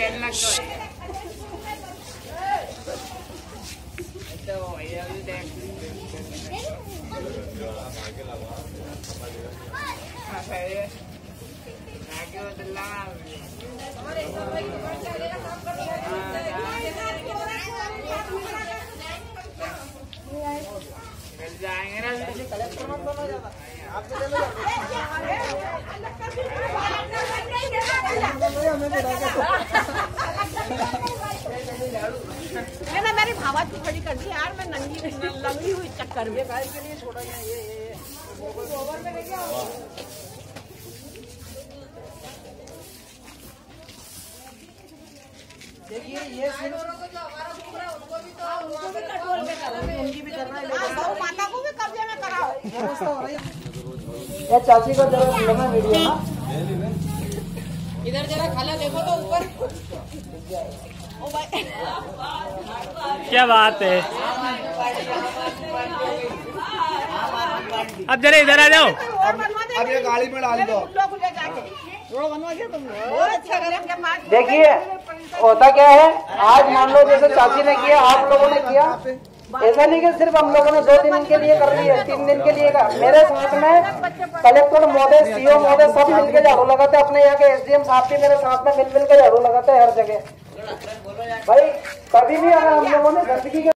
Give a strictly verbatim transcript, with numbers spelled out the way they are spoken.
जाएंगे ना कलेक्टर मत बनो ज्यादा आपके ले लो मैंने मेरी भावा की खड़ी कर दी यार, मैं नंगी लंगी हुई चक्कर में गाय के लिए छोड़ा ये ये ये गोबर में लेके आओ। देखिए ये सिर्फ जो हमारा दूसरा उनको भी तो उनको भी कंट्रोल में करो, उनकी भी करना है, गौ माता को भी कब्जे में कराओ। व्यवस्था हो रही है। ये चाची को जरा लेना वीडियो ना, इधर जरा खाला देखो तो ऊपर। ओ भाई क्या बात है। अब जरा इधर आ जाओ। अब ये गाड़ी में डाल दो। देखिए होता क्या है, आज मान लो जैसे चाची ने किया, आप लोगों ने किया, ऐसा नहीं कि सिर्फ हम लोगों ने दो दिन के लिए कर ली है, तीन दिन के लिए का। मेरे साथ में कलेक्टर महोदय, सीओ महोदय सब मिलकर झाड़ू लगाते, अपने यहाँ के एसडीएम साहब भी मेरे साथ में मिल मिल के झाड़ू लगाते हैं हर जगह। भाई कभी भी अगर हम लोगों ने गंदगी